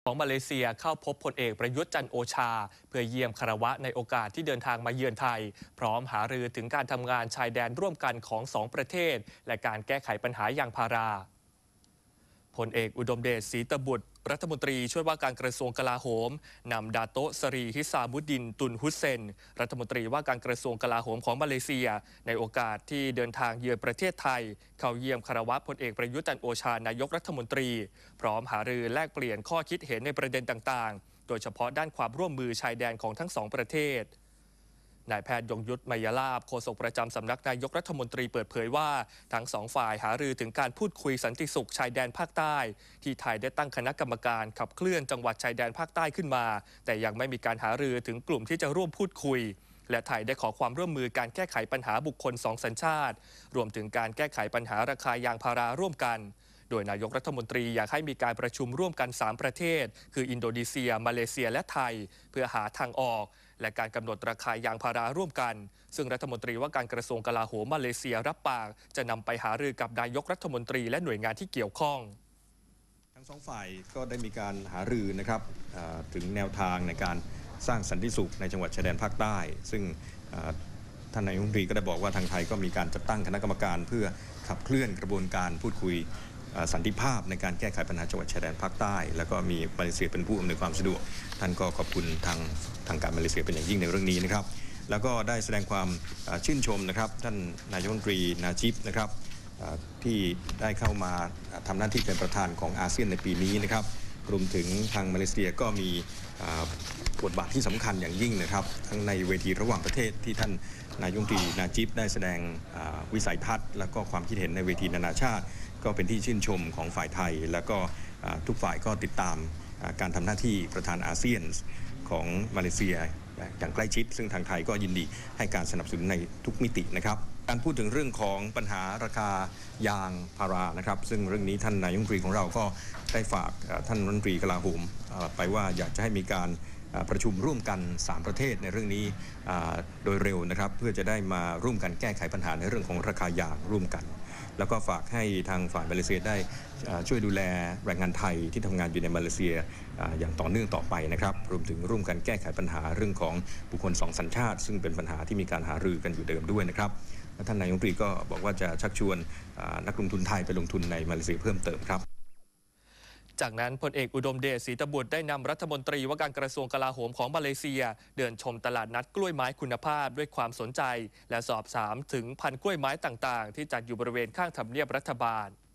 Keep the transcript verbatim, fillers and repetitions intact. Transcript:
ของมาเลเซียเข้าพบพลเอกประยุทธ์จันทร์โอชาเพื่อเยี่ยมคารวะในโอกาสที่เดินทางมาเยือนไทยพร้อมหารือถึงการทำงานชายแดนร่วมกันของสองประเทศและการแก้ไขปัญหายางพาราพลเอกอุดมเดชศรีตบุตรรัฐมนตรีช่วยว่าการกระทรวงกลาโหมนำดาโตสรีฮิซามุดดินตุนฮุสเซนรัฐมนตรีว่าการกระทรวงกลาโหมของมาเลเซียในโอกาสที่เดินทางเยือนประเทศไทยเข้าเยี่ยมคารวะพลเอกประยุทธ์จันทร์โอชานายกรัฐมนตรีพร้อมหารือแลกเปลี่ยนข้อคิดเห็นในประเด็นต่างๆโดยเฉพาะด้านความร่วมมือชายแดนของทั้งสองประเทศนายแพทย์ยงยุทธ ไมยลาภโฆษกประจำสำนักนายกรัฐมนตรีเปิดเผยว่าทั้งสองฝ่ายหารือถึงการพูดคุยสันติสุขชายแดนภาคใต้ที่ไทยได้ตั้งคณะกรรมการขับเคลื่อนจังหวัดชายแดนภาคใต้ขึ้นมาแต่ยังไม่มีการหารือถึงกลุ่มที่จะร่วมพูดคุยและไทยได้ขอความร่วมมือการแก้ไขปัญหาบุคคลสองสัญชาติรวมถึงการแก้ไขปัญหาราคายางพาราร่วมกันโดยนายกรัฐมนตรีอยากให้มีการประชุมร่วมกันสามประเทศคืออินโดนีเซียมาเลเซียและไทยเพื่อหาทางออกและการกำหนดราคายางพาราร่วมกันซึ่งรัฐมนตรีว่าการกระทรวงกลาโหมมาเลเซียรับปากจะนำไปหารือกับนายกรัฐมนตรีและหน่วยงานที่เกี่ยวข้องทั้งสองฝ่ายก็ได้มีการหารือนะครับถึงแนวทางในการสร้างสันติสุขในจังหวัดชายแดนภาคใต้ซึ่งท่านนายกรัฐมนตรีก็ได้บอกว่าทางไทยก็มีการจัดตั้งคณะกรรมการเพื่อขับเคลื่อนกระบวนการพูดคุยสันติภาพในการแก้ไขปัญหาจังหวัดชายแดนภาคใต้แล้วก็มีมาเลเซียเป็นผู้อำนวยความสะดวกท่านก็ขอบคุณทางทางการมาเลเซียเป็นอย่างยิ่งในเรื่องนี้นะครับแล้วก็ได้แสดงความชื่นชมนะครับท่านนายกรัฐมนตรีนาจิบนะครับที่ได้เข้ามาทำหน้าที่เป็นประธานของอาเซียนในปีนี้นะครับรวมถึงทางมาเลเซียก็มีบทบาทที่สำคัญอย่างยิ่งนะครับทั้งในเวทีระหว่างประเทศที่ท่านนายกรัฐมนตรีนาจิบได้แสดงวิสัยทัศน์และก็ความคิดเห็นในเวทีนานาชาติก็เป็นที่ชื่นชมของฝ่ายไทยแล้วก็ทุกฝ่ายก็ติดตามการทำหน้าที่ประธานอาเซียนของมาเลเซียอย่างใกล้ชิดซึ่งทางไทยก็ยินดีให้การสนับสนุนในทุกมิตินะครับการพูดถึงเรื่องของปัญหาราคายางพารานะครับซึ่งเรื่องนี้ท่านนายกรัฐมนตรีของเราก็ได้ฝากท่านรัฐมนตรีกลาโหมไปว่าอยากจะให้มีการประชุมร่วมกันสามประเทศในเรื่องนี้โดยเร็วนะครับเพื่อจะได้มาร่วมกันแก้ไขปัญหาในเรื่องของราคายางร่วมกันแล้วก็ฝากให้ทางฝ่ายมาเลเซียได้ช่วยดูแลแรงงานไทยที่ทำงานอยู่ในมาเลเซียอย่างต่อเนื่องต่อไปนะครับรวมถึงร่วมกันแก้ไขปัญหาเรื่องของบุคคลสองสัญชาติซึ่งเป็นปัญหาที่มีการหารือกันอยู่เดิมด้วยนะครับและท่านนายกรัฐมนตรีก็บอกว่าจะชักชวนนักลงทุนไทยไปลงทุนในมาเลเซียเพิ่มเติมครับจากนั้นพลเอกอุดมเดชศรีตบุตรได้นำรัฐมนตรีว่าการกระทรวงกลาโหมของมาเลเซียเดินชมตลาดนัดกล้วยไม้คุณภาพด้วยความสนใจและสอบถามถึงพันธุ์กล้วยไม้ต่างๆที่จัดอยู่บริเวณข้างทำเนียบรัฐบาล